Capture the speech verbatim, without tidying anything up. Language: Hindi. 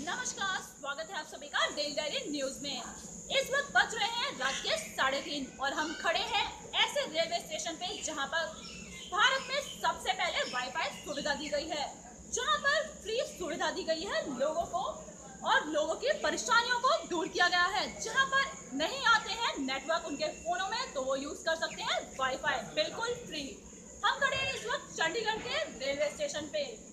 नमस्कार, स्वागत है आप सभी का डेली डायरी न्यूज में। इस वक्त बज रहे हैं रात के साढ़े तीन और हम खड़े हैं ऐसे रेलवे स्टेशन पे जहां पर भारत में सबसे पहले वाईफाई सुविधा दी गई है, जहां पर फ्री सुविधा दी गई है लोगों को और लोगों की परेशानियों को दूर किया गया है। जहां पर नहीं आते हैं नेटवर्क उनके फोनों में तो वो यूज कर सकते हैं वाईफाई बिल्कुल फ्री। हम खड़े हैं इस वक्त चंडीगढ़ के रेलवे स्टेशन पे।